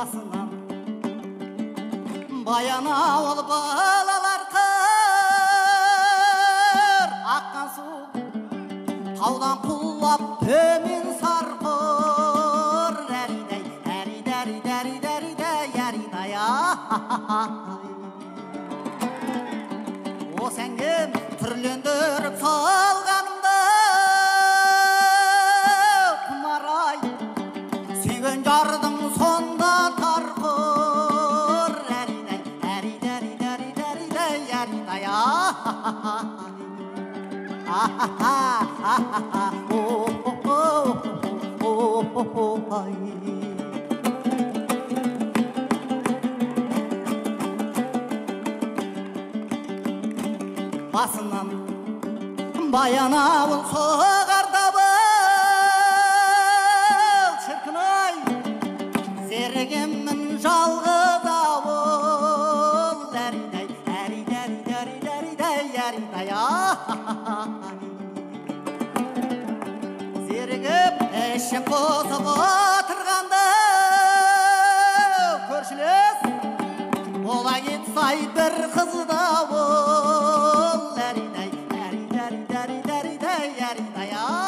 басынан баян ауыл балалар қыр аққан су таудан құлап төмен сарқыр әридай әридай әридай әридай әридай осы әңгем түрлендіріп салғанымды құмарай сүйген жардың сонда тарқыр әридай әридай әридай әридай әридай басынан баян ауыл соғар дабыл шіркін-ай зерігеммін жалғыз ауыл әридай әридай әридай әридай әридай зерігіп ішім қосып отырғанда көршілес бола кетсай бір қызды ауыл әридай әридай әридай әридай әридай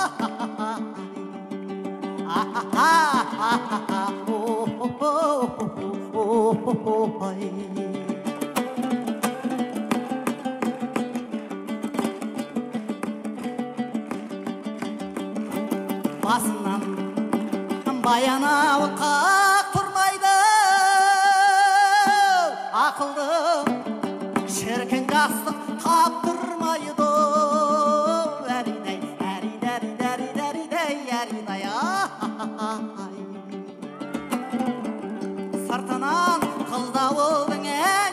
басынан баян ауыл қақ тұрмайды ақылды шіркін жастық таптырмайды әридай әридай әридай әридай әридай сыртынан қылдауылдың ән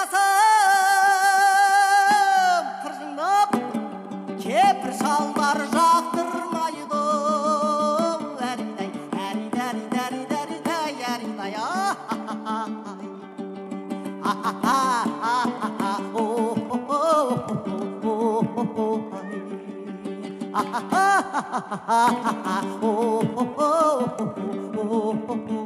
шырқасын тыржыңдап кепір шалдар жақтырмайды әридай әридай әридай әридай әридай oh